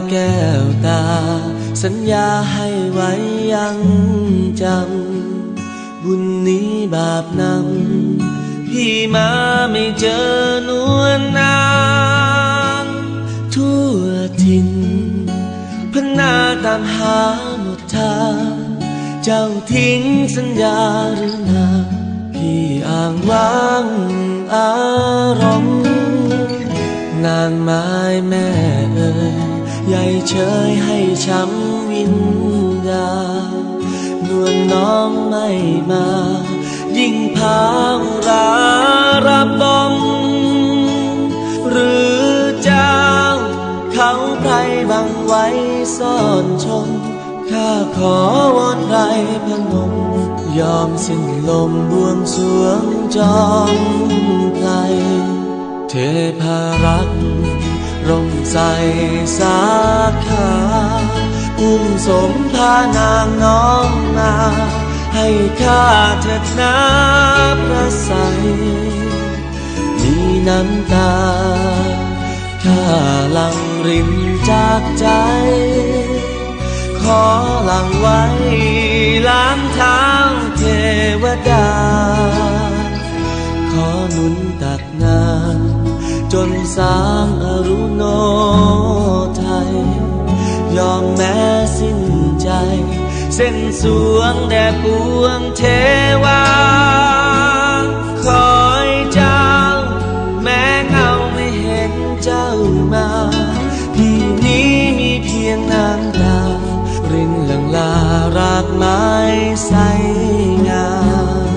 แก้วตาสัญญาให้ไว้ยังจำบุญนี้บาปนำพี่มาไม่เจอนวลนางทั่วถิ่นพนาตามหาหมดทางเจ้าทิ้งสัญญาหรือนาพี่อ้างว้างอารมณ์นางไม้แม่เอ่ยใหญ่เฉยให้ช้ำวิญญาณนวลน้องไม่มายิ่งพางรารับดมหรือเจ้าเขาไพรบังไว้ซ่อนชมข้าขอวอนไรพนมยอมสิ้นลมบวงสรวงจอมไพรเทพารักษ์ร่มใสสาขาอุ้มสมพานางน้องมาให้ข้าเถิดน้ำพระใสมีน้ำตาข้าหลั่งรินจากใจขอหลั่งไว้ล้างเท้าเทวดาขอหนุนตักน้ำจนสางอรุโนไทยยอมแม้สิ้นใจเส้นสวงแด่ปวงเทวาคอยเจ้าแม้เงาไม่เห็นเจ้ามาที่นี้มีเพียงน้ำตารินหลั่งลารากไม้ใสงาม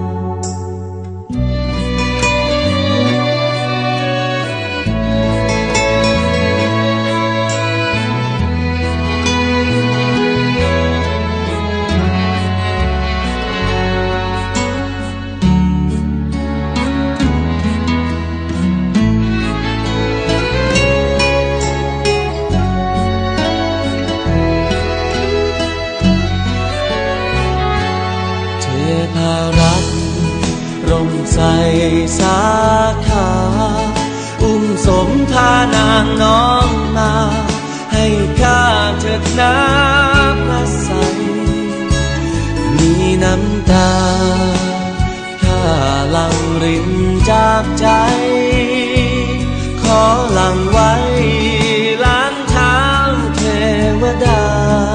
พารักร่มใสสาขาอุ้มสมพานางน้องมาให้ข้าเถิดน้ำพระใสมีน้ำตาข้าหลั่งรินจากใจขอหลั่งไว้ล้างเท้าเทวดา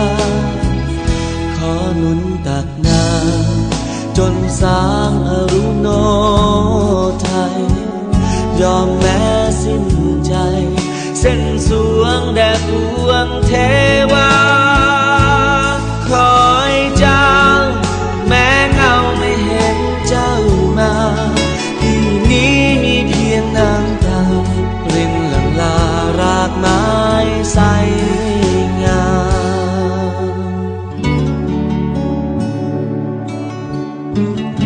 ขอหนุนตักน้ำจนสางอรุโนไทยยอมแม้สิ้นใจเส้นสวงแด่ปวงเทวาคอยเจ้าแม้เงาไม่เห็นเจ้ามาที่นี้มีเพียงน้ำตารินหลั่งลารากไม้ใสงาม